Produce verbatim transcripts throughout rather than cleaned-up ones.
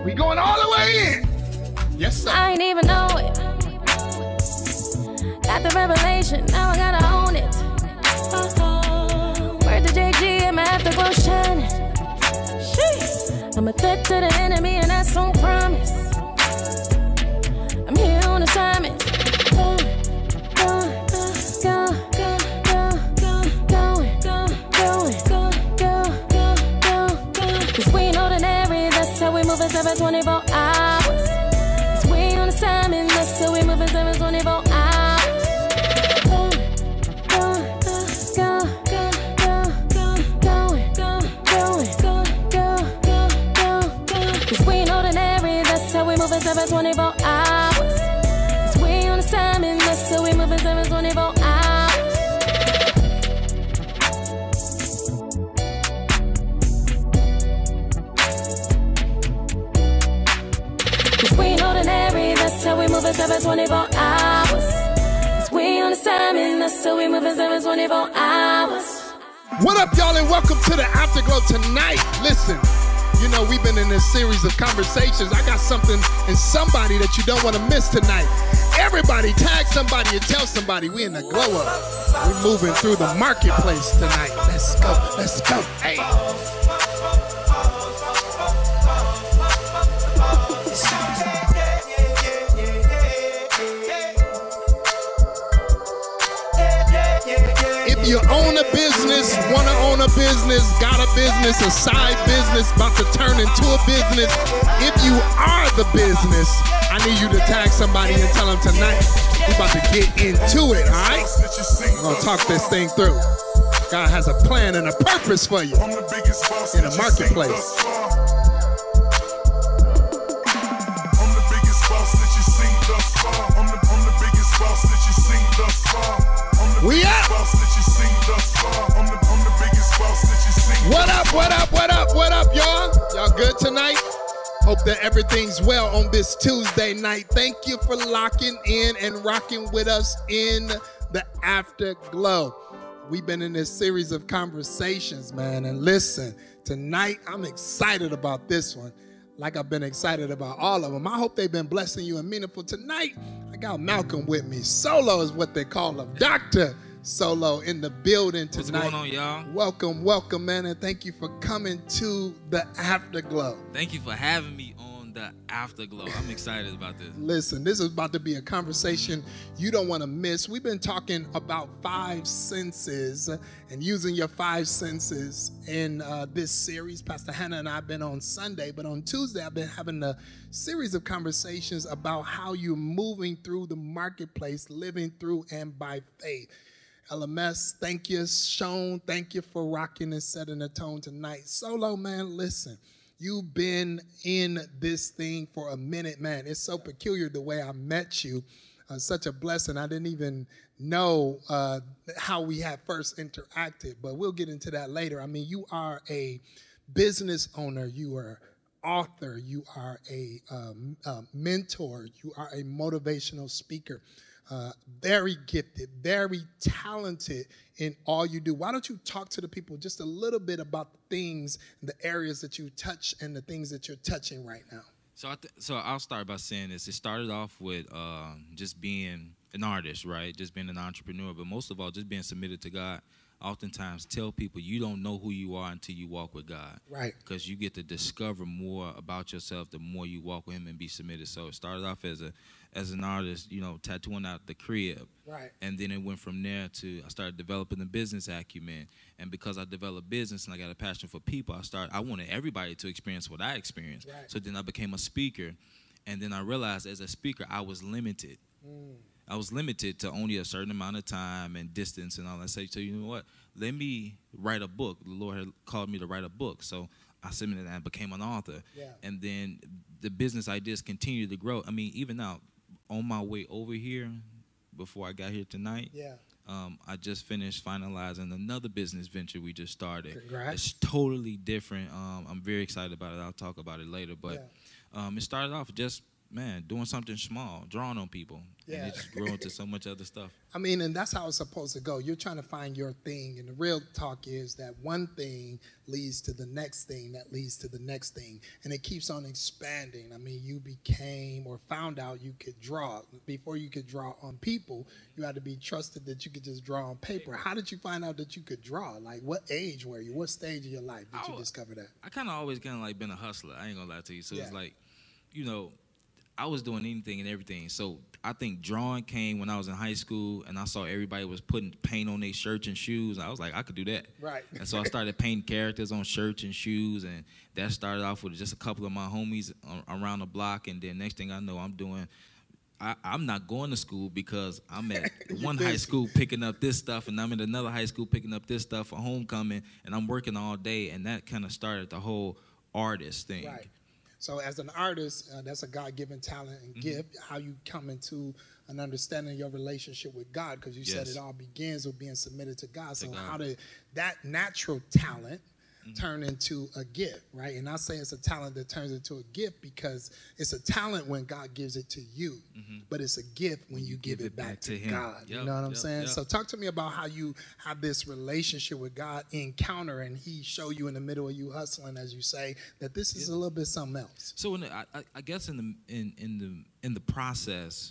We going all the way in. Yes, sir. I ain't even know it. Got the revelation, now I gotta own it. Uh-oh. Word to J G, I'm afterglow shining. Sheesh. I'm a threat to the enemy, and that's on promise. I'm here on assignment. Go, go, go, go, go, going, go, going, go, go, go, go, go. Cause we ain't ordinary, that's how we move in seven twenty-four hours. Cause we ain't on assignment, that's how we move in seven twenty-four hours. Go, go, go, go, go, go, going, go, going, go, go, go, go, go. Cause we ain't ordinary, that's how we move in seven twenty-four hours. Cause we ain't on assignment, that's how we move in seven twenty-four hours. Cause we ain't ordinary, that's how we move in seven twenty-four hours. Cause we ain't on assignment, that's how we move in seven twenty-four hours. What up, y'all, and welcome to the Afterglow tonight. Listen, you know, we've been in this series of conversations. I got something and somebody that you don't want to miss tonight. Everybody tag somebody and tell somebody we in the glow up. We're moving through the marketplace tonight. Let's go, let's go, hey. If you own a business, want to own a business, got a business, a side business, about to turn into a business, if you are the business, I need you to tag somebody and tell them tonight we're about to get into it, all right? We're going to talk this thing through. God has a plan and a purpose for you in the marketplace. We up! What up, what up, what up, what up, y'all? Y'all good tonight? Hope that everything's well on this Tuesday night. Thank you for locking in and rocking with us in the Afterglow. We've been in this series of conversations, man, and listen, tonight I'm excited about this one, like I've been excited about all of them. I hope they've been blessing you and meaningful tonight. I got Malcolm with me. Solo is what they call him. Doctor Solo in the building tonight. What's going on, y'all? Welcome, welcome, man, and thank you for coming to the Afterglow. Thank you for having me on the Afterglow. I'm excited about this. Listen, this is about to be a conversation you don't want to miss. We've been talking about five senses and using your five senses in uh, this series. Pastor Hannah and I have been on Sunday, but on Tuesday I've been having a series of conversations about how you're moving through the marketplace, living through and by faith. L M S, thank you. Sean, thank you for rocking and setting the tone tonight. Solo, man, listen, you've been in this thing for a minute, man. It's so peculiar the way I met you. Uh, such a blessing. I didn't even know uh, how we had first interacted, but we'll get into that later. I mean, you are a business owner. You are author. You are a, um, a mentor. You are a motivational speaker. Uh, very gifted, very talented in all you do. Why don't you talk to the people just a little bit about the things, the areas that you touch and the things that you're touching right now? So I th so I'll start by saying this. It started off with uh, just being an artist, right? Just being an entrepreneur, but most of all, just being submitted to God. Oftentimes tell people you don't know who you are until you walk with God. Right. Because you get to discover more about yourself the more you walk with him and be submitted. So it started off as a as an artist, you know, tattooing out the crib. Right. And then it went from there to I started developing the business acumen. And because I developed business and I got a passion for people, I started I wanted everybody to experience what I experienced. Right. So then I became a speaker. And then I realized as a speaker I was limited. Mm. I was limited to only a certain amount of time and distance and all that. So, so you know what? Let me write a book. The Lord had called me to write a book. So I submitted and I became an author. Yeah. And then the business ideas continued to grow. I mean, even now, on my way over here, before I got here tonight, yeah. um, I just finished finalizing another business venture we just started. Congrats. It's totally different. Um, I'm very excited about it. I'll talk about it later. But yeah. um, it started off just man, doing something small, drawing on people, Yeah. and it just grew into so much other stuff. I mean, and that's how it's supposed to go. You're trying to find your thing, and the real talk is that one thing leads to the next thing that leads to the next thing, and it keeps on expanding. I mean, you became or found out you could draw. Before you could draw on people, you had to be trusted that you could just draw on paper. How did you find out that you could draw? Like, what age were you? What stage of your life did you I, discover that? I kind of always kind of like been a hustler. I ain't gonna lie to you. So Yeah. it's like, you know, I was doing anything and everything. So I think drawing came when I was in high school, and I saw everybody was putting paint on their shirts and shoes. I was like, I could do that. Right. And so I started painting characters on shirts and shoes, and that started off with just a couple of my homies around the block. And then next thing I know, I'm doing. I, I'm not going to school because I'm at one high school picking up this stuff, and I'm at another high school picking up this stuff for homecoming, and I'm working all day, and that kind of started the whole artist thing. Right. So as an artist, uh, that's a God-given talent and mm-hmm. gift. How you come into an understanding of your relationship with God, because you yes. said it all begins with being submitted to God. So to God. How did that natural talent mm-hmm. turn into a gift, right? And I say it's a talent that turns into a gift because it's a talent when God gives it to you, mm-hmm. but it's a gift when you, you give, give it back, back to, to God. Yep, you know what I'm yep, saying? Yep. So talk to me about how you have this relationship with God encounter, and He show you in the middle of you hustling, as you say, that this is yep. a little bit something else. So in the, I, I guess in the in in the in the process,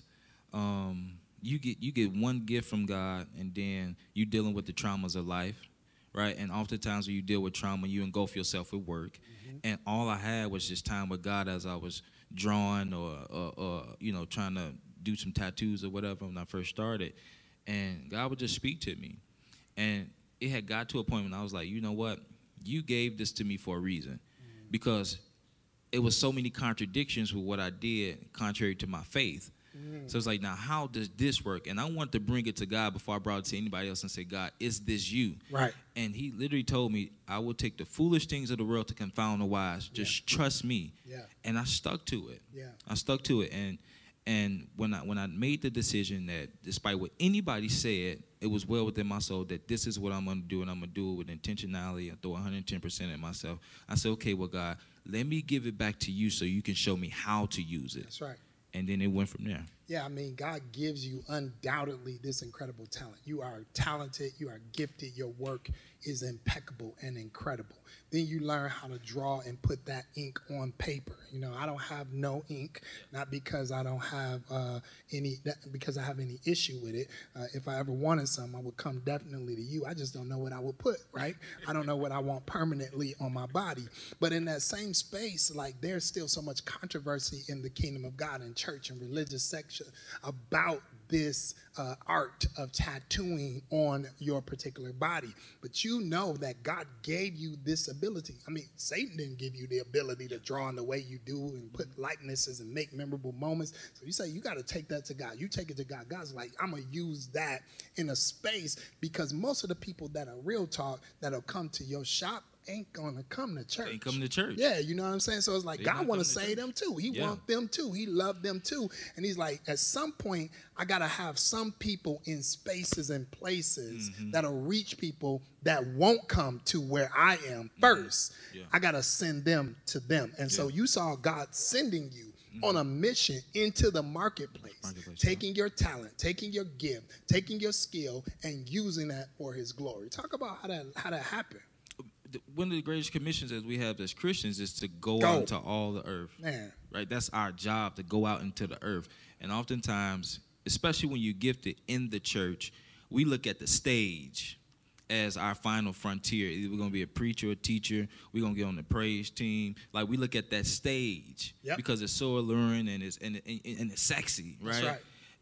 um, you get you get one gift from God, and then you dealing with the traumas of life. Right, and oftentimes when you deal with trauma, you engulf yourself with work, mm-hmm. and all I had was just time with God as I was drawing or, or, or, you know, trying to do some tattoos or whatever when I first started, and God would just speak to me, and it had got to a point when I was like, you know what, you gave this to me for a reason, mm-hmm. because it was so many contradictions with what I did, contrary to my faith. Mm. So it's like, now how does this work? And I wanted to bring it to God before I brought it to anybody else and say, God, is this you? Right. And He literally told me, I will take the foolish things of the world to confound the wise. Just yeah. trust me. Yeah. And I stuck to it. Yeah. I stuck to it. And and when I when I made the decision that despite what anybody said, it was well within my soul that this is what I'm going to do, and I'm going to do it with intentionality and throw one hundred ten percent at myself. I said, okay, well, God, let me give it back to you so you can show me how to use it. That's right. And then it went from there. Yeah, I mean, God gives you undoubtedly this incredible talent. You are talented. You are gifted. Your work is impeccable and incredible. Then you learn how to draw and put that ink on paper. You know, I don't have no ink, not because I don't have uh, any, because I have any issue with it. Uh, if I ever wanted some, I would come definitely to you. I just don't know what I would put, right? I don't know what I want permanently on my body. But in that same space, like, there's still so much controversy in the kingdom of God and church and religious section about this uh, art of tattooing on your particular body. But you know that God gave you this ability. I mean, Satan didn't give you the ability to draw in the way you do and put likenesses and make memorable moments. So you say you got to take that to God. You take it to God. God's like, I'm going to use that in a space, because most of the people that are real talk that'll come to your shop ain't gonna come to church. Ain't coming to church. Yeah, you know what I'm saying? So it's like, they God want to save them too. He yeah. want them too. He loved them too. And He's like, at some point, I gotta have some people in spaces and places mm-hmm. that'll reach people that won't come to where I am first. Mm-hmm. Yeah. I gotta send them to them. And yeah. so you saw God sending you mm-hmm. on a mission into the marketplace, marketplace taking yeah. your talent, taking your gift, taking your skill, and using that for His glory. Talk about how that how that happened. One of the greatest commissions that we have as Christians is to go, go. out into all the earth. Man. Right? That's our job, to go out into the earth. And oftentimes, especially when you're gifted in the church, we look at the stage as our final frontier. Either we're going to be a preacher or a teacher. We're going to get on the praise team. Like, we look at that stage yep. because it's so alluring and it's, and, and, and it's sexy, right? That's right.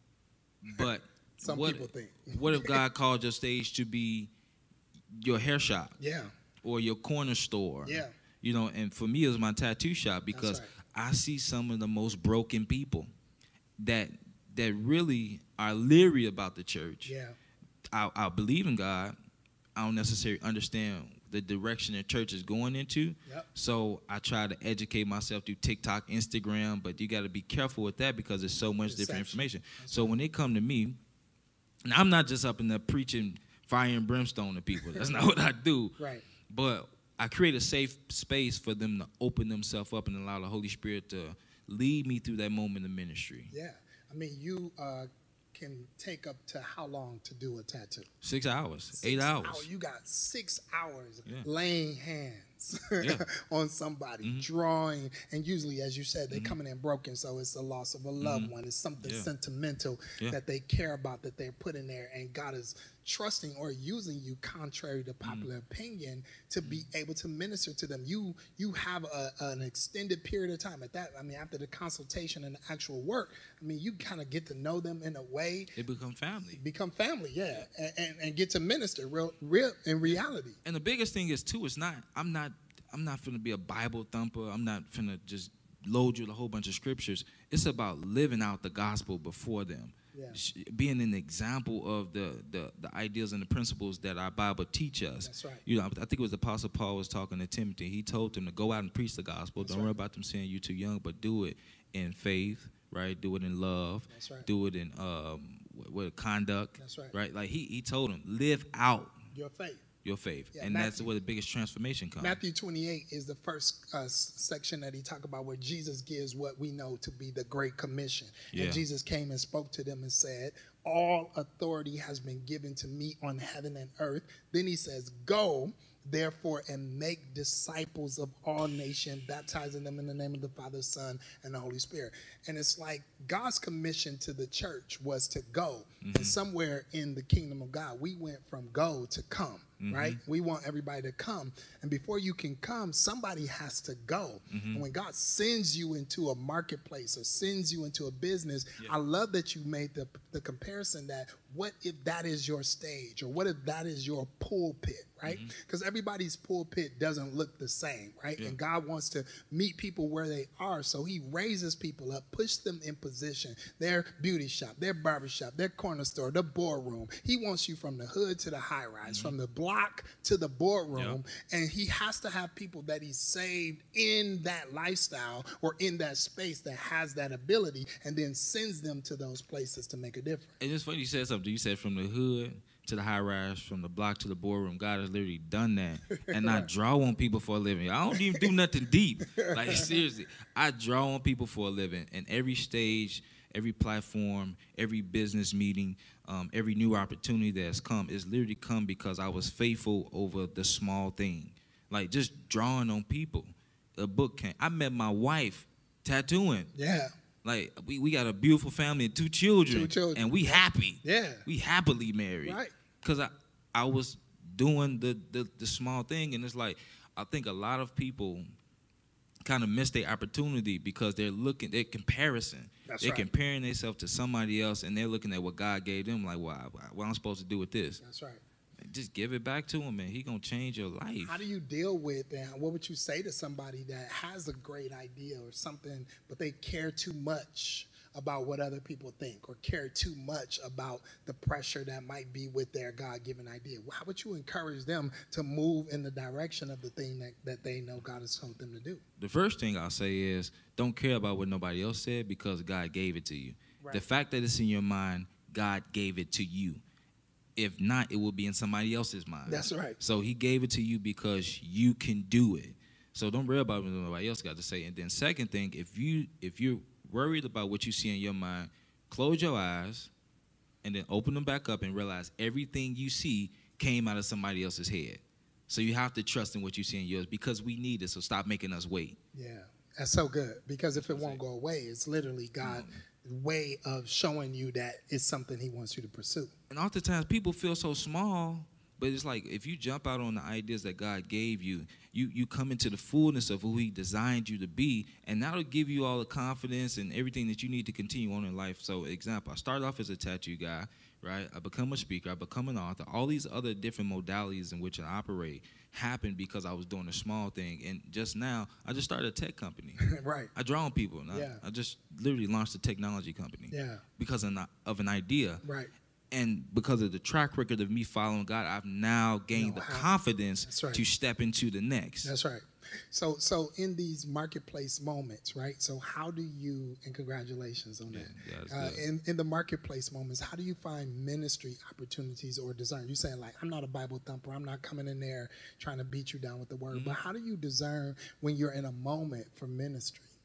But some what, people think. What if God called your stage to be your hair shop? Yeah. Or your corner store. Yeah. You know, and for me, it was my tattoo shop, because right. I see some of the most broken people that that really are leery about the church. Yeah. I, I believe in God. I don't necessarily understand the direction the church is going into. Yep. So I try to educate myself through TikTok, Instagram, but you got to be careful with that because there's so much different information. That's so right. when they come to me, and I'm not just up in there preaching fire and brimstone to people. That's not what I do. Right. But I create a safe space for them to open themselves up and allow the Holy Spirit to lead me through that moment of ministry. Yeah. I mean, you uh, can take up to how long to do a tattoo? Six hours, Six eight hours. hours. You got six hours Yeah. laying hands Yeah. on somebody, Mm-hmm. drawing. And usually, as you said, they're coming in broken, so it's the loss of a loved Mm-hmm. one. It's something Yeah. sentimental Yeah. that they care about, that they're putting there. And God is trusting or using you, contrary to popular Mm-hmm. opinion, to be able to minister to them. You you have a, an extended period of time at that. I mean, after the consultation and the actual work, I mean, you kind of get to know them in a way, They become family. become family, yeah, and, and, and get to minister real, real in reality. And the biggest thing is too, it's not. I'm not. I'm not finna be a Bible thumper. I'm not finna just load you with a whole bunch of scriptures. It's about living out the gospel before them. Yeah. Sh- Being an example of the, the the ideas and the principles that our Bible teach us. That's right. You know, I think it was Apostle Paul was talking to Timothy. He told him to go out and preach the gospel. That's Don't right. worry about them saying you're too young, but do it in faith, right? Do it in love. That's right. Do it in um, with, with conduct. That's right. Right. Like he he told him, live out Your faith. your faith, Yeah, and Matthew- that's where the biggest transformation comes. Matthew twenty-eight is the first uh, s- section that he talked about where Jesus gives what we know to be the Great Commission. Yeah. And Jesus came and spoke to them and said, all authority has been given to me on heaven and earth. Then he says, go, therefore, and make disciples of all nations, baptizing them in the name of the Father, Son, and the Holy Spirit. And it's like God's commission to the church was to go. Mm-hmm. And somewhere in the kingdom of God, we went from go to come. Mm-hmm. Right? We want everybody to come. And before you can come, somebody has to go. Mm-hmm. And when God sends you into a marketplace or sends you into a business, Yeah. I love that you made the, the comparison that what if that is your stage or what if that is your pulpit, right? Because everybody's pulpit doesn't look the same, right? Mm-hmm. Yeah. And God wants to meet people where they are. So he raises people up, push them in position. Their beauty shop, their barbershop, their corner store, the boardroom. He wants you from the hood to the high rise, from the block to the boardroom. And he has to have people that he's saved in that lifestyle or in that space that has that ability and then sends them to those places to make a difference. And it's funny you said something. You said from the hood to the high rise, from the block to the boardroom. God has literally done that, and I draw on people for a living. I don't even do nothing deep. Like seriously, I draw on people for a living, and every stage, every platform, every business meeting, um, every new opportunity that has come is literally come because I was faithful over the small thing, like just drawing on people. A book came. I met my wife tattooing. Yeah. Like we, we got a beautiful family and two children, Two children. and we happy. Yeah. We happily married. Right. Cause I I was doing the, the the small thing, and it's like I think a lot of people kind of miss their opportunity because they're looking, they're comparison. That's they're right. comparing themselves to somebody else, and they're looking at what God gave them. Like, well, I- what I'm supposed to do with this? That's right. Just give it back to him, man. He gonna change your life. How do you deal with and what would you say to somebody that has a great idea or something, but they care too much about what other people think or care too much about the pressure that might be with their God-given idea? How would you encourage them to move in the direction of the thing that, that they know God has told them to do? The first thing I'll say is don't care about what nobody else said because God gave it to you. Right. The fact that it's in your mind, God gave it to you. If not, it will be in somebody else's mind. That's right. So he gave it to you because you can do it. So don't worry about what nobody else got to say. And then second thing, if you if you're worried about what you see in your mind, close your eyes and then open them back up and realize everything you see came out of somebody else's head. So you have to trust in what you see in yours because we need it. So stop making us wait. Yeah, that's so good because if it won't go away, it's literally God's way of showing you that it's something he wants you to pursue. And oftentimes people feel so small, but it's like if you jump out on the ideas that God gave you, you you come into the fullness of who he designed you to be, and that'll give you all the confidence and everything that you need to continue on in life. So example, I started off as a tattoo guy, right? I become a speaker, I become an author. All these other different modalities in which I operate happened because I was doing a small thing. And just now, I just started a tech company. Right. I draw on people. And Yeah. I, I just literally launched a technology company Yeah. because of, an- of an idea. Right. And because of the track record of me following God, I've now gained Know the how- confidence That's right. to step into the next. That's right. So, so in these marketplace moments, right? So, how do you? And congratulations on Yeah, that. yeah, it's uh, good. in in the marketplace moments, how do you find ministry opportunities or discern? You saying like, I'm not a Bible thumper. I'm not coming in there trying to beat you down with the word. Mm-hmm. But how do you discern when you're in a moment for ministry?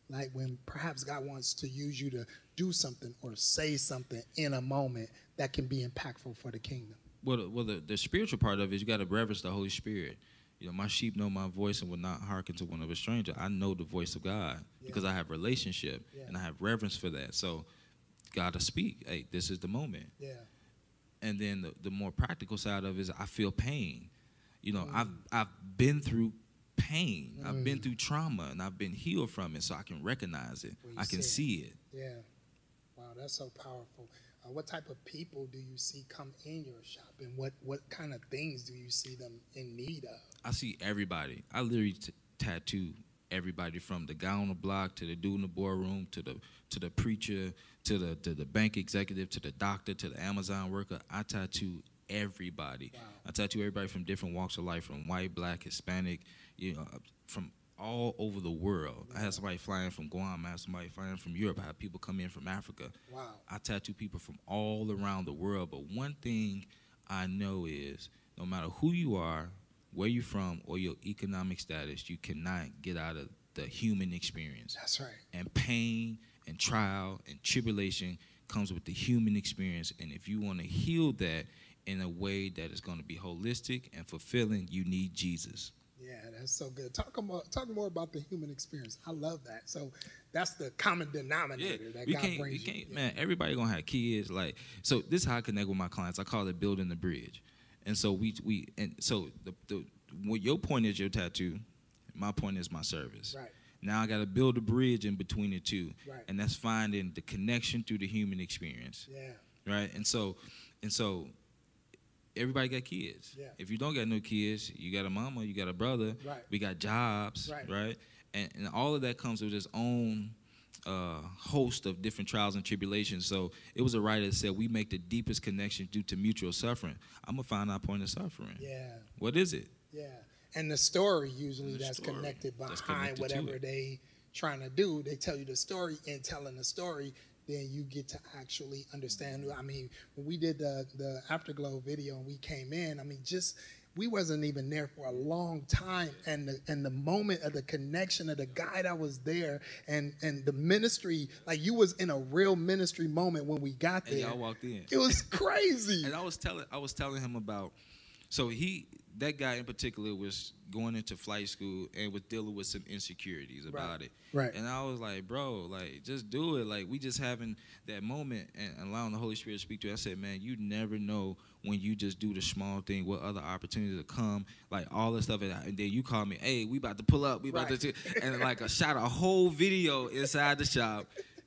Like when perhaps God wants to use you to do something or say something in a moment that can be impactful for the kingdom. Well, the, well, the, the spiritual part of it is you got to reverence the Holy Spirit. You know, my sheep know my voice and will not hearken to one of a stranger. I know the voice of God yeah. because I have relationship yeah. and I have reverence for that. So God to speak. Hey, this is the moment. Yeah. And then the, the more practical side of it is I feel pain. You know, mm. I've I've been through pain. Mm. I've been through trauma and I've been healed from it, so I can recognize it. I can see it. it. Yeah. Wow, that's so powerful. Uh, what type of people do you see come in your shop, and what, what kind of things do you see them in need of? I see everybody. I literally t- tattoo everybody from the guy on the block to the dude in the boardroom to the to the preacher to the to the bank executive to the doctor to the Amazon worker. I tattoo everybody. Wow. I tattoo everybody from different walks of life, from white, black, Hispanic, you know, from all over the world. Yeah. I had somebody flying from Guam. I had somebody flying from Europe. I had people come in from Africa. Wow. I tattoo people from all around the world. But one thing I know is no matter who you are, where you're from, or your economic status, you cannot get out of the human experience. That's right. And pain and trial and tribulation comes with the human experience. And if you want to heal that in a way that is going to be holistic and fulfilling, you need Jesus. Yeah, that's so good. Talk more, talk more about the human experience. I love that. So that's the common denominator yeah, that we God can't, brings we can't, you. Yeah. Man, everybody going to have kids. Like, so this is how I connect with my clients. I call it building the bridge. And so we, we and so the, the what your point is your tattoo, my point is my service. Right. Now I got to build a bridge in between the two. Right. And that's finding the connection through the human experience. Yeah. Right? And so, and so everybody got kids. Yeah. If you don't got no kids, you got a mama, you got a brother. Right. We got jobs. Right. Right? And, and all of that comes with its own uh, host of different trials and tribulations. So it was a writer that said we make the deepest connection due to mutual suffering. I'm going to find our point of suffering. Yeah. What is it? Yeah. And the story usually the that's story. connected behind That's connected whatever they trying to do. They tell you the story, and telling the story, then you get to actually understand. I mean, when we did the, the Afterglow video and we came in, I mean, just we wasn't even there for a long time, and the, and the moment of the connection of the guy that was there, and and the ministry, like you was in a real ministry moment when we got there. And y'all walked in. It was crazy. And I was telling I was telling him about, so he that guy in particular was going into flight school and was dealing with some insecurities about right. it. Right. And I was like, bro, like, just do it. Like, we just having that moment and allowing the Holy Spirit to speak to you. I said, man, you never know when you just do the small thing, what other opportunities will come, like all this stuff. And then you call me, hey, we about to pull up. We about right. to, and like I shot a whole video inside the shop.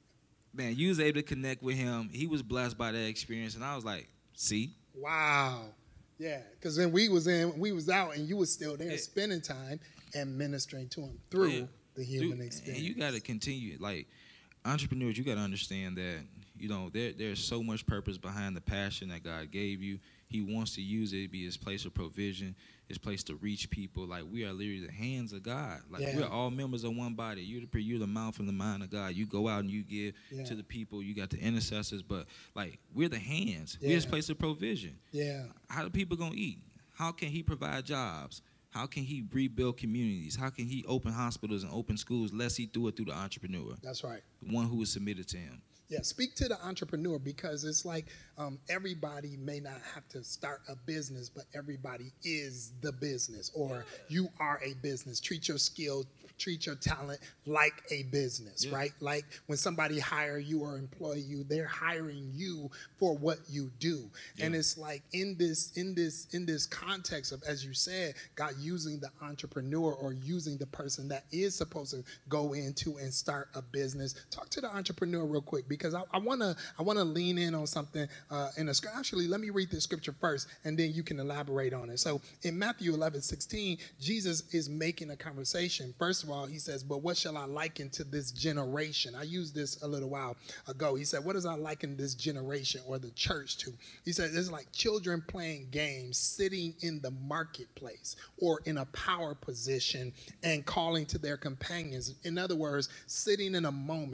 Man, you was able to connect with him. He was blessed by that experience. And I was like, see? Wow. Yeah, because then we was in, we was out, and you was still there, yeah. spending time and ministering to him through yeah. the human Dude, experience. And you got to continue, like entrepreneurs. You got to understand that you know there there's so much purpose behind the passion that God gave you. He wants to use it to be His place of provision, His place to reach people. Like we are literally the hands of God. Like yeah. we're all members of one body. You're the you're the mouth and the mind of God. You go out and you give yeah. to the people. You got the intercessors, but like we're the hands. Yeah. We're His place of provision. Yeah. How are people gonna eat? How can He provide jobs? How can He rebuild communities? How can He open hospitals and open schools? Unless He do it through the entrepreneur. That's right. The one who is submitted to Him. Yeah, speak to the entrepreneur, because it's like um, everybody may not have to start a business, but everybody is the business, or you are a business. Treat your skill, treat your talent like a business, yeah. right? Like when somebody hire you or employ you, they're hiring you for what you do. Yeah. And it's like in this, in this, in this context of, as you said, God using the entrepreneur or using the person that is supposed to go into and start a business. Talk to the entrepreneur real quick, because I, I wanna I wanna lean in on something uh, in a scripture. Actually, let me read this scripture first, and then you can elaborate on it. So in Matthew eleven sixteen, Jesus is making a conversation. First of all, he says, "But what shall I liken to this generation?" I used this a little while ago. He said, "What does I liken this generation or the church to?" He said, "It's like children playing games, sitting in the marketplace or in a power position and calling to their companions." In other words, sitting in a moment of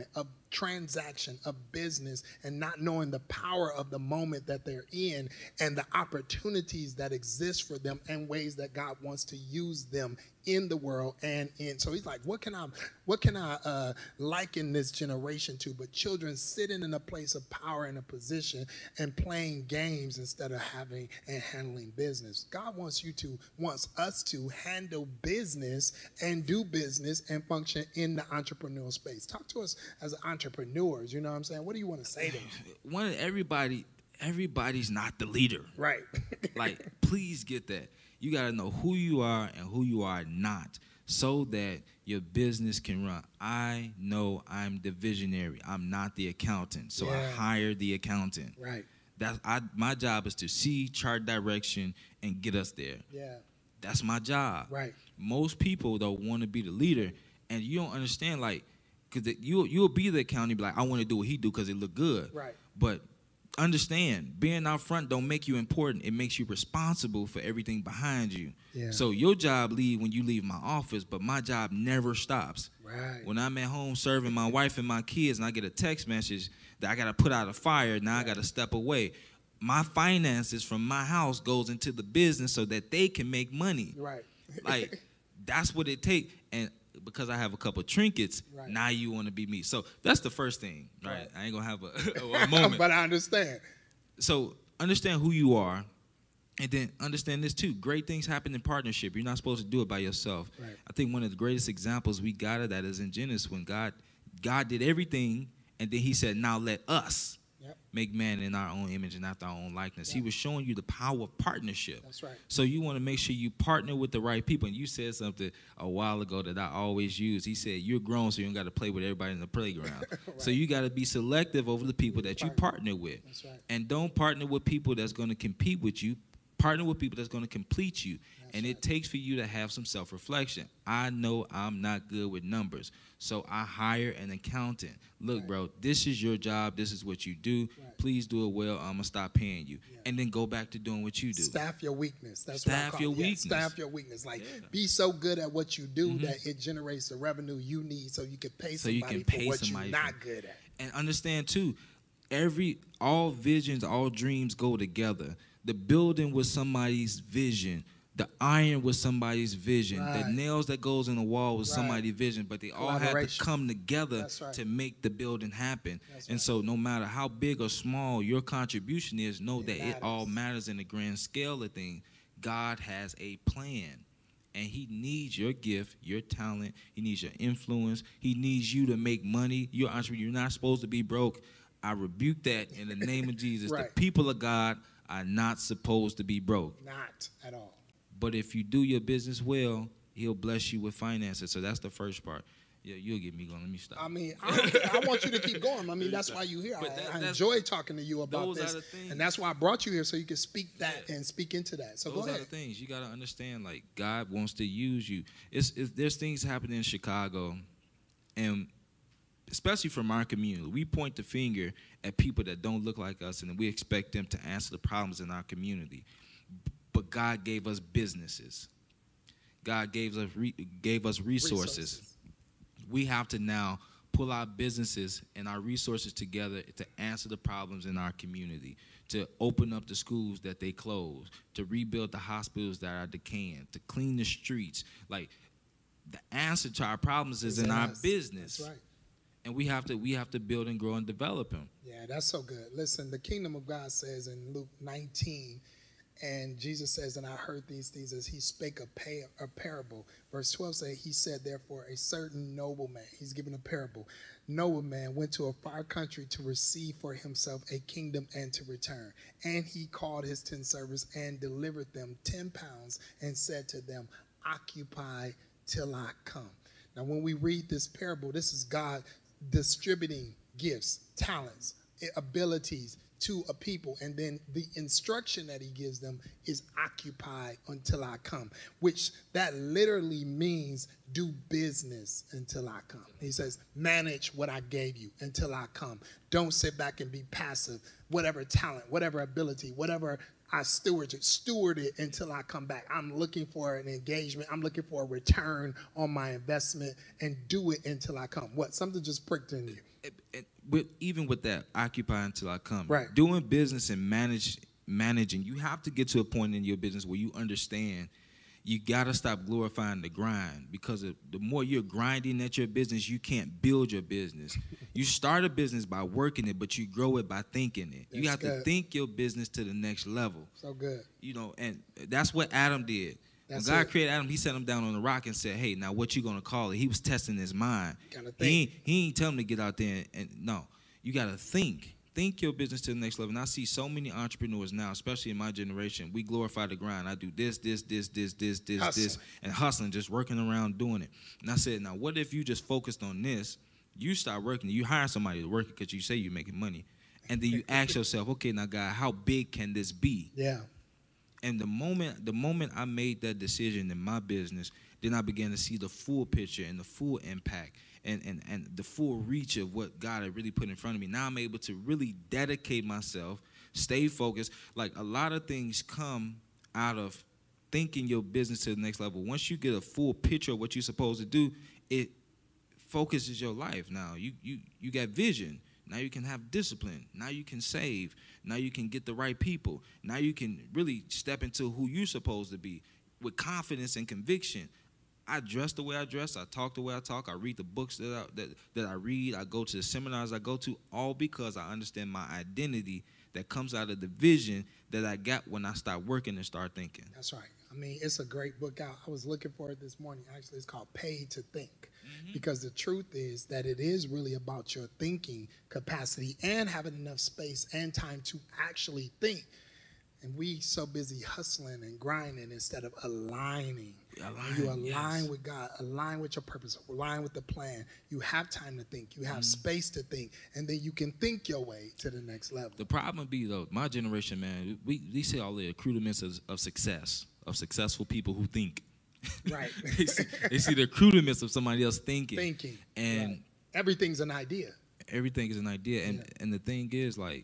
transaction, a business, and not knowing the power of the moment that they're in and the opportunities that exist for them and ways that God wants to use them in the world and in. So he's like, what can I, what can I uh, liken this generation to? But children sitting in a place of power and a position and playing games instead of having and handling business. God wants you to, wants us to handle business and do business and function in the entrepreneurial space. Talk to us as entrepreneurs. You know what I'm saying? What do you want to say to them? One, everybody, everybody's not the leader. Right. Like, please get that. You got to know who you are and who you are not so that your business can run. I know I'm the visionary. I'm not the accountant. So Yeah. I hired the accountant. Right. That's I, my job is to see, chart direction, and get us there. Yeah. That's my job. Right. Most people, though, want to be the leader, and you don't understand, like, because you, you'll be the accountant, be like, I want to do what he do because it look good. Right. But understand, being out front don't make you important. It makes you responsible for everything behind you. Yeah. So your job leave when you leave my office, but my job never stops. Right. When I'm at home serving my wife and my kids and I get a text message that I got to put out a fire, now I got to step away. My finances from my house goes into the business so that they can make money. Right. Like, that's what it takes. And because I have a couple trinkets, Right. now you want to be me. So that's the first thing, right? Right. I ain't going to have a, a moment. But I understand. So understand who you are, and then understand this too. Great things happen in partnership. You're not supposed to do it by yourself. Right. I think one of the greatest examples we got of that is in Genesis when God, God did everything, and then he said, now let us Yep. make man in our own image and after our own likeness. Yep. He was showing you the power of partnership. That's right. So you want to make sure you partner with the right people. And you said something a while ago that I always use. He said, you're grown, so you don't got to play with everybody in the playground. Right. So you got to be selective over the people that you partner with. That's right. And don't partner with people that's going to compete with you. Partner with people that's going to complete you. That's and right. it takes for you to have some self-reflection. I know I'm not good with numbers, so I hire an accountant. Look, Right. bro, this is your job. This is what you do. Right. Please do it well. I'm going to stop paying you. Yeah. And then go back to doing what you do. Staff your weakness. That's Staff what I call your it. Yeah, weakness. Staff your weakness. Like, Yeah. be so good at what you do Mhm. that it generates the revenue you need so you can pay So you somebody can pay for what somebody you're for- not good at. And understand, too, every all visions, all dreams go together. The building was somebody's vision. The iron was somebody's vision. Right. The nails that goes in the wall was Right. somebody's vision. But they all had to Collaboration. come together That's right. to make the building happen. That's And right. so no matter how big or small your contribution is, know It that it matters. all matters in the grand scale of things. God has a plan. And he needs your gift, your talent. He needs your influence. He needs you to make money. You're an entrepreneur. You're not supposed to be broke. I rebuke that in the name of Jesus. Right. The people of God are not supposed to be broke. Not at all. But if you do your business well, he'll bless you with finances. So that's the first part. Yeah, you'll get me going. Let me stop. I mean, I, don't care. I want you to keep going. I mean, that's why you're here. But I, that- I that's- enjoy talking to you about those are this. the things. And that's why I brought you here so you can speak that Yeah. and speak into that. So Those go are ahead. the things you got to understand. Like, God wants to use you. It's, it's there's things happening in Chicago, and especially from our community, we point the finger at people that don't look like us, and we expect them to answer the problems in our community. But God gave us businesses. God gave us re, gave us resources. We have to now pull our businesses and our resources together to answer the problems in our community, to open up the schools that they closed, to rebuild the hospitals that are decaying, to clean the streets. Like, the answer to our problems is It's in our us. business. That's right. And we have to we have to build and grow and develop them. Yeah, that's so good. Listen, the kingdom of God says in Luke nineteen, and Jesus says, and I heard these things as he spake a, pay, a parable. Verse twelve says, he said, therefore, a certain nobleman, he's giving a parable, nobleman went to a far country to receive for himself a kingdom and to return. And he called his ten servants and delivered them ten pounds and said to them, occupy till I come. Now, when we read this parable, this is God distributing gifts, talents, abilities to a people, and then the instruction that he gives them is occupy until I come, which that literally means do business until I come. He says, manage what I gave you until I come. Don't sit back and be passive. Whatever talent, whatever ability, whatever I steward it, steward it until I come back. I'm looking for an engagement. I'm looking for a return on my investment and do it until I come. What? Something just pricked in you. It, it, with, even with that, occupy until I come. Right. Doing business and manage managing, you have to get to a point in your business where you understand you got to stop glorifying the grind, because the more you're grinding at your business, you can't build your business. You start a business by working it, but you grow it by thinking it. That's you have good. to think your business to the next level. So good. You know, and that's what Adam did. That's when God it. created Adam, he set him down on the rock and said, hey, now what you going to call it? He was testing his mind. Gotta think. He ain't, he ain't telling him to get out there and, and no, you got to think. Think your business to the next level. And I see so many entrepreneurs now, especially in my generation, we glorify the grind. I do this, this, this, this, this, this, Hustling. this, and hustling, just working around doing it. And I said, now what if you just focused on this? You start working, you hire somebody to work it because you say you're making money. And then you ask yourself, okay, now God, how big can this be? Yeah. And the moment the moment I made that decision in my business, then I began to see the full picture and the full impact and, and, and the full reach of what God had really put in front of me. Now I'm able to really dedicate myself, stay focused. Like, a lot of things come out of thinking your business to the next level. Once you get a full picture of what you're supposed to do, it focuses your life. Now you you you got vision. Now you can have discipline. Now you can save. Now you can get the right people. Now you can really step into who you're supposed to be with confidence and conviction. I dress the way I dress. I talk the way I talk. I read the books that I, that, that I read. I go to the seminars I go to, all because I understand my identity that comes out of the vision that I got when I start working and start thinking. That's right. I mean, it's a great book out. I was looking for it this morning. Actually, it's called Paid to Think. Mm-hmm. Because the truth is that it is really about your thinking capacity and having enough space and time to actually think. And we so busy hustling and grinding instead of aligning. Align, you align yes. with God, align with your purpose, align with the plan. You have time to think. You have mm-hmm. space to think. And then you can think your way to the next level. The problem be, though, my generation, man, we, we see all the accoutrements of, of success, of successful people who think. Right. they, see, they see the accoutrements of somebody else thinking. Thinking. And right. Everything's an idea. Everything is an idea. And, yeah. and the thing is, like,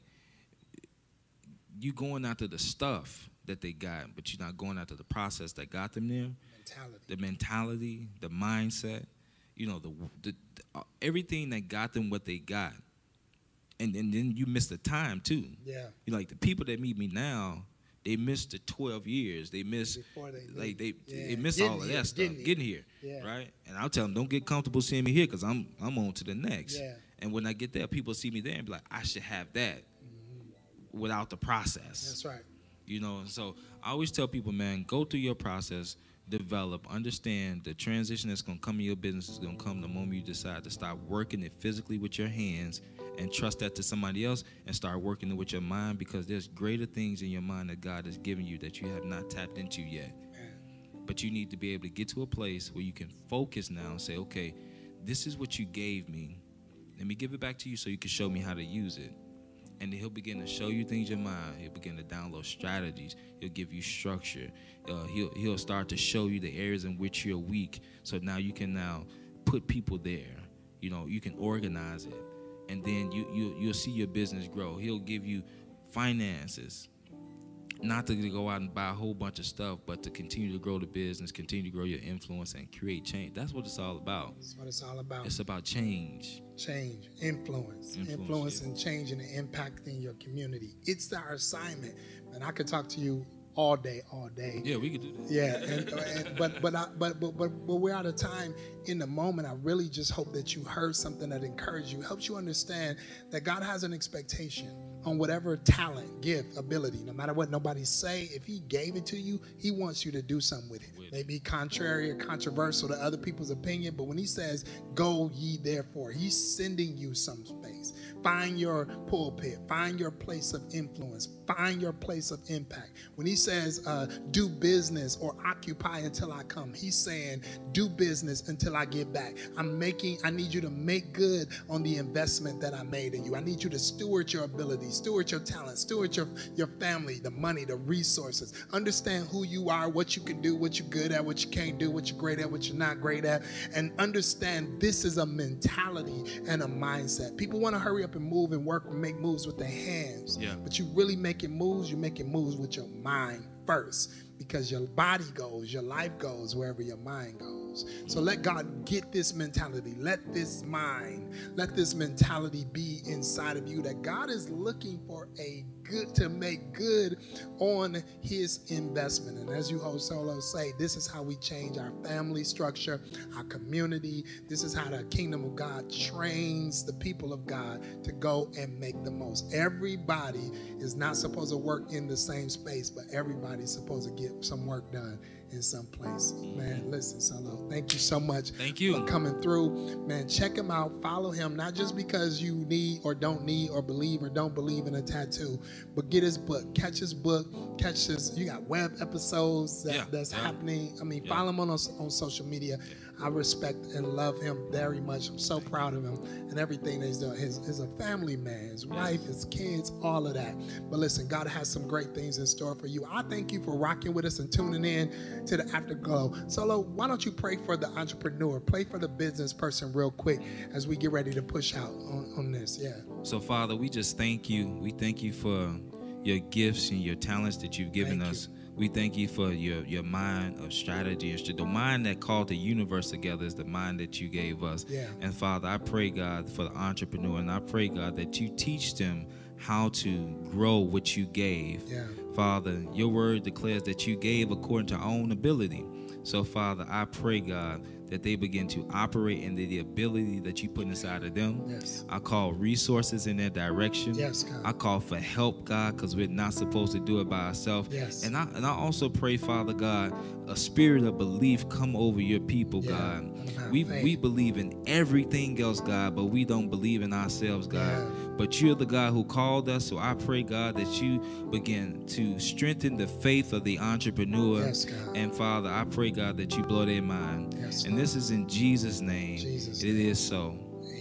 you going after the stuff that they got, but you're not going after the process that got them there. Mentality. The mentality, the mindset, you know, the, the, the uh, everything that got them what they got. And, and then you miss the time, too. Yeah. You know, like, the people that meet me now, they missed the twelve years. They missed, they like, they yeah. they missed getting all of here, that stuff, getting, getting here, yeah. right? And I'll tell them, don't get comfortable seeing me here because I'm, I'm on to the next. Yeah. And when I get there, people see me there and be like, I should have that mm-hmm. without the process. That's right. You know, and so I always tell people, man, go through your process, develop, understand the transition that's going to come in your business is going to come the moment you decide to stop working it physically with your hands and trust that to somebody else and start working it with your mind, because there's greater things in your mind that God has given you that you have not tapped into yet. But you need to be able to get to a place where you can focus now and say, okay, this is what you gave me. Let me give it back to you so you can show me how to use it. And then he'll begin to show you things in your mind. He'll begin to download strategies. He'll give you structure. Uh, he'll, he'll start to show you the areas in which you're weak. So now you can now put people there. You know, you can organize it. And then you, you, you'll see your business grow. He'll give you finances. Not to go out and buy a whole bunch of stuff, but to continue to grow the business, continue to grow your influence, and create change. That's what it's all about. That's what it's all about. It's about change. Change, influence, influence, influence yeah. and changing and impacting your community. It's our assignment. And I could talk to you all day, all day. Yeah, we could do that. Yeah, and, and, but but, I, but but but but we're out of time. In the moment, I really just hope that you heard something that encouraged you, helps you understand that God has an expectation on whatever talent, gift, ability, no matter what nobody say. If he gave it to you, he wants you to do something with it. Maybe contrary or controversial to other people's opinion, but when he says, go ye therefore, he's sending you some space. Find your pulpit, find your place of influence, find your place of impact. When he says, uh, do business or occupy until I come, he's saying, do business until I get back. I'm making, I need you to make good on the investment that I made in you. I need you to steward your abilities, steward your talent, steward your, your family, the money, the resources. Understand who you are, what you can do, what you're good at, what you can't do, what you're great at, what you're not great at. And understand this is a mentality and a mindset. People want to hurry up and move and work and make moves with their hands. Yeah. But you really making moves, you're making moves with your mind first. Because your body goes, your life goes wherever your mind goes. So let God get this mentality. Let this mind, let this mentality be inside of you, that God is looking for a good, to make good on his investment. And as you heard Solo say, this is how we change our family structure, our community. This is how the kingdom of God trains the people of God to go and make the most. Everybody is not supposed to work in the same space, but everybody's supposed to get some work done in some place. Man, listen, Solo, thank you so much Thank you. for coming through. Man, check him out. Follow him, not just because you need or don't need or believe or don't believe in a tattoo, but get his book. Catch his book. Catch his, you got web episodes that, Yeah, that's yeah. happening. I mean, Yeah. follow him on, on social media. I respect and love him very much. I'm so proud of him and everything that he's doing. He's, he's a family man, his wife, his kids, all of that. But listen, God has some great things in store for you. I thank you for rocking with us and tuning in to the Afterglow. Solo, why don't you pray for the entrepreneur? Pray for the business person real quick as we get ready to push out on, on this. Yeah. So, Father, we just thank you. We thank you for your gifts and your talents that you've given Thank us. you. We thank you for your, your mind of strategy. And str- the mind that called the universe together is the mind that you gave us. Yeah. And, Father, I pray, God, for the entrepreneur, and I pray, God, that you teach them how to grow what you gave. Yeah. Father, your word declares that you gave according to our own ability. So, Father, I pray, God, that they begin to operate in the, the ability that you put inside of them. Yes. I call resources in their direction. Yes, God. I call for help, God, because we're not supposed to do it by ourselves. Yes. And I and I also pray, Father God, a spirit of belief come over your people, Yeah. God. Let them have We faith. we believe in everything else, God, but we don't believe in ourselves, God. Yeah. But you're the God who called us, so I pray, God, that you begin to strengthen the faith of the entrepreneur. Yes, God. And Father, I pray, God, that you blow their mind. Yes, and this is in Jesus' name. Jesus' It is so.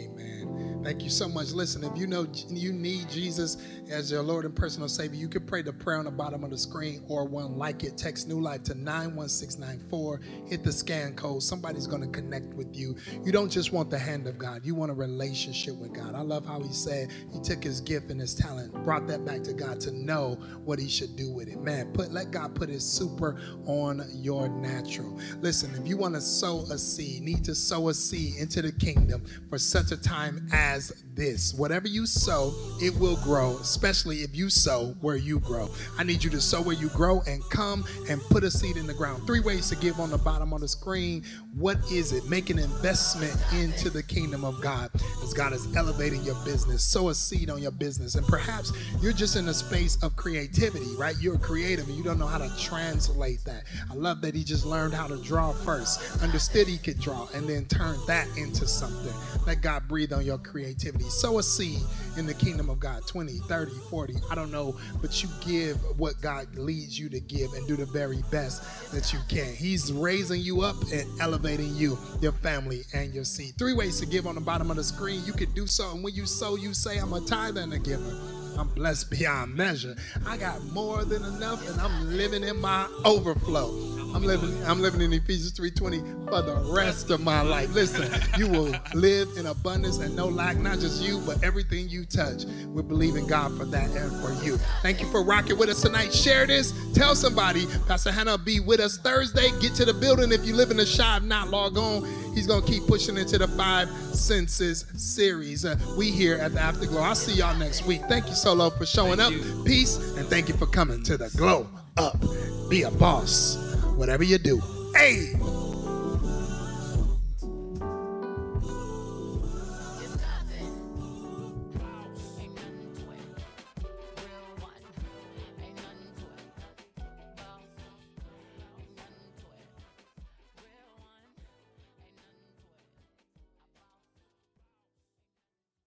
Amen. Thank you so much. Listen, if you know you need Jesus as your Lord and personal Savior, you can pray the prayer on the bottom of the screen or one like it. Text New Life to nine one six nine four. Hit the scan code. Somebody's going to connect with you. You don't just want the hand of God. You want a relationship with God. I love how he said he took his gift and his talent, brought that back to God to know what he should do with it. Man, put let God put his super on your natural. Listen, if you want to sow a seed, need to sow a seed into the kingdom for such a time as this. Whatever you sow, it will grow, especially if you sow where you grow. I need you to sow where you grow and come and put a seed in the ground. Three ways to give on the bottom of the screen. What is it? Make an investment into the kingdom of God as God is elevating your business. Sow a seed on your business. And perhaps you're just in a space of creativity, right? You're creative and you don't know how to translate that. I love that he just learned how to draw first, understood he could draw, and then turned that into something. Let God breathe on your creativity. Sow a seed in the kingdom of God, twenty, thirty, forty, I don't know, but you give what God leads you to give and do the very best that you can. He's raising you up and elevating you, your family, and your seed. Three ways to give on the bottom of the screen. You can do so, and when you sow, you say, I'm a tither and a giver. I'm blessed beyond measure. I got more than enough, and I'm living in my overflow. I'm living, I'm living in Ephesians three twenty for the rest of my life. Listen, you will live in abundance and no lack, not just you, but everything you touch. We believe in God for that and for you. Thank you for rocking with us tonight. Share this. Tell somebody. Pastor Hannah will be with us Thursday. Get to the building. If you live in the Chi, if not, log on. He's going to keep pushing into the Five Senses series. Uh, we here at the Afterglow. I'll see y'all next week. Thank you, Solo, for showing Thank up. you. Peace, and thank you for coming to the Glow Up. Be a boss. Whatever you do. Hey!